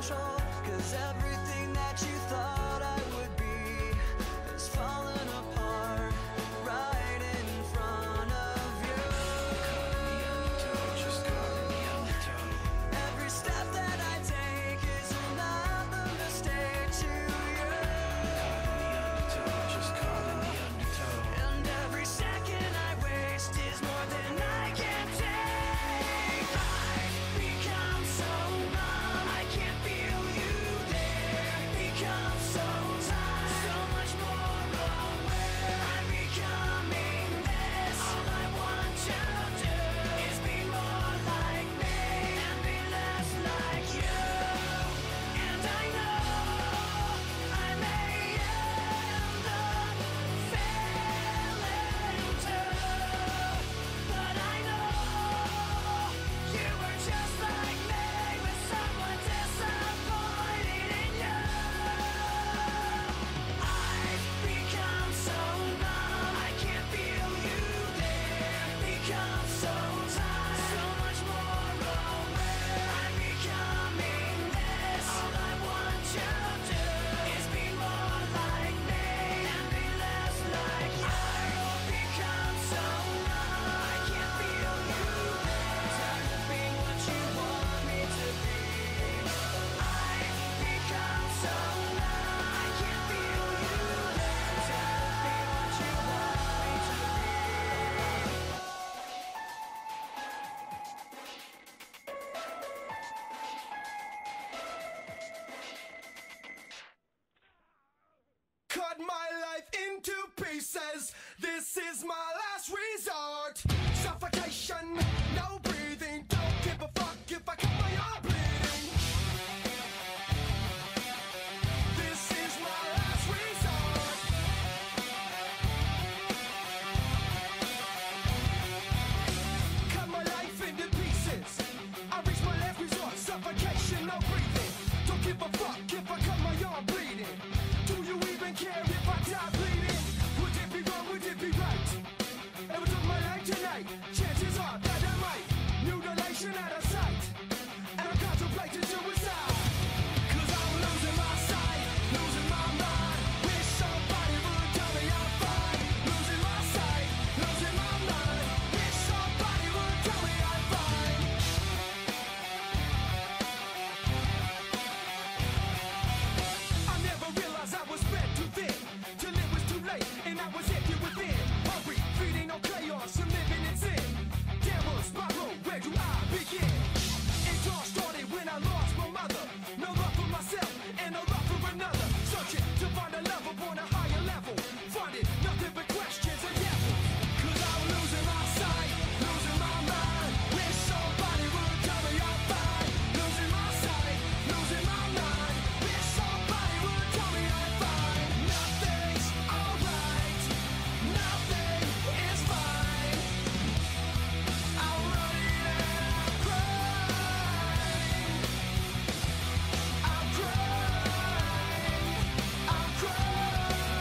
control. 'Cause everything that you thought I would be is falling apart right in front of you. Just caught in the undertow. Every step that I take is another mistake to you. Just caught in the undertow. And every second I waste is more than I can take. I've become so numb, I can't feel you there. Become so tired, so much more aware. I'm becoming this. All I want to do is be more like me and be less like you. And I know I may end up failing too, but I know you were just like me, with someone disappointed in you. I've become so numb, I can't feel you there. Become so tired, so much more aware. I'm becoming this. All I want to do is be more like me and be less like you. I've become so numb, I can't feel you there. Tired of being what you want me to be. I've become so numb, I can't feel you there. Tired of being what you want me to be. Cut my life into pieces. This is my last resort. Suffocation, no breathing. Don't give a fuck if I cut my arm bleeding. This is my last resort. Cut my life into pieces. I reach my last resort. Suffocation, no breathing. Don't give a fuck if I cut my arm bleeding. Do you even care if I die bleeding? Would it be wrong? Would it be right? If I took my life tonight, chances are that I might. Mutilation out of sight. And I'm contemplating suicide. 'Cause I'm losing my sight, losing my mind. Wish somebody would tell me I'm fine. Losing my sight, losing my mind. Wish somebody would tell me I'm fine. I never realized I was spread too thin, till it was too late and I was empty within. Hungry, feeding on chaos and living in sin. Downward spiral, where do I begin? It all started when I lost my mother. No love for myself and no love for another. Searching to find a love upon a higher level. Finding nothing but questions and devils. 'Cause I'm losing my sight, losing my mind. Wish somebody would tell me I'm fine. Losing my sight, losing my mind. Wish somebody would tell me I'm fine. Nothing's alright, nothing is fine. I'm running and I'm crying. I'm crying, I'm crying.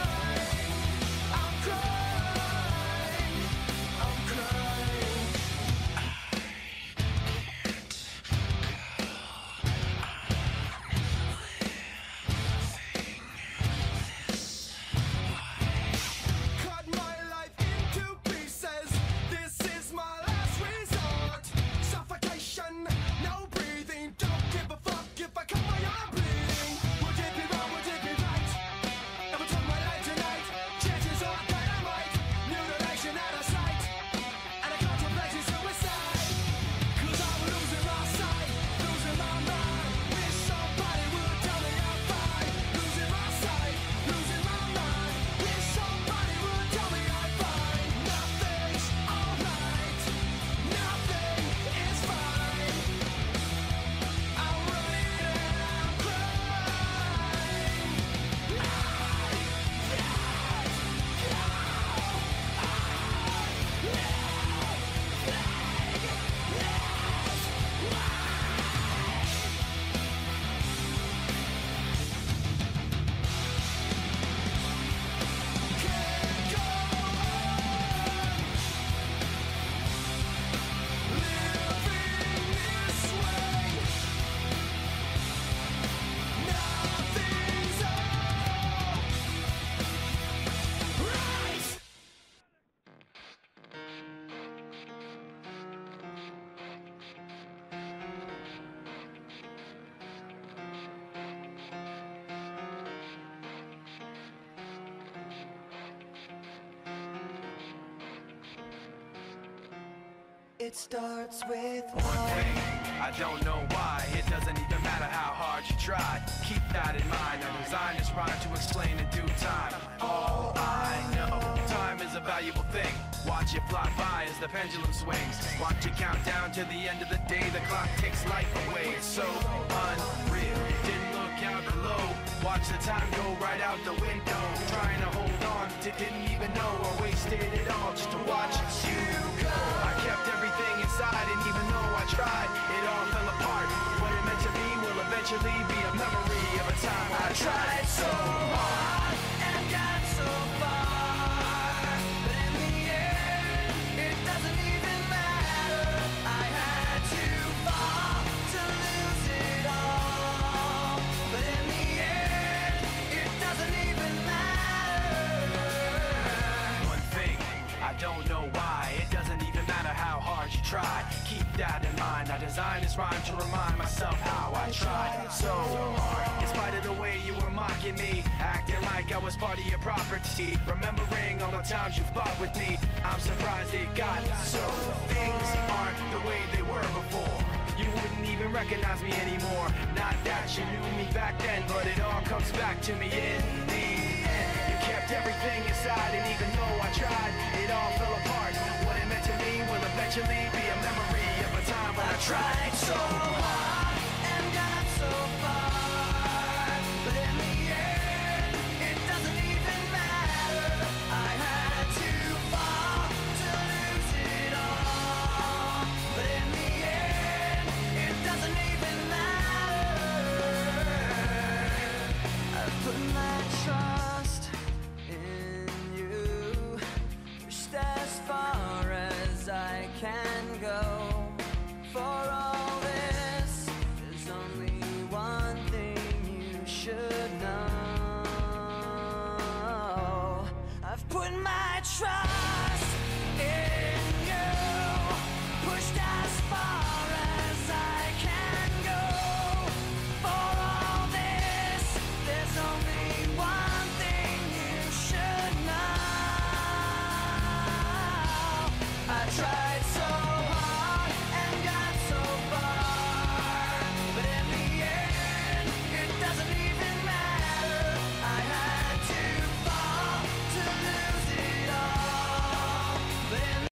It starts with One thing, I don't know why. It doesn't even matter how hard you try. Keep that in mind. I designed this rhyme to explain in due time. All I know, time is a valuable thing. Watch it fly by as the pendulum swings. Watch it count down to the end of the day. The clock takes life away. It's so unreal. Didn't look out below. Watch the time go right out the window. Trying to hold on to didn't even know I wasted it all just to watch you go. I kept everything inside, and even though I tried, it all fell apart. What it meant to me will eventually be a memory of a time I tried so hard and got so far, but in the end, it doesn't even matter. I had to fall to lose it all, but in the end, it doesn't even matter. One thing, I don't know why. It doesn't even matter how hard you try. Keep that in mind. I designed this rhyme to remind myself how I tried so hard. In spite of the way you were mocking me, acting like I was part of your property, remembering all the times you fought with me, I'm surprised it got so. Things aren't the way they were before. You wouldn't even recognize me anymore. Not that you knew me back then, but it all comes back to me in the end. You kept everything inside, and even though I tried, it all fell apart. What it meant to me will eventually be a memory of a time when I tried so hard And got so far, but in the end, it doesn't even matter. I had to fall to lose it all, but in the end, it doesn't even matter. I put my trust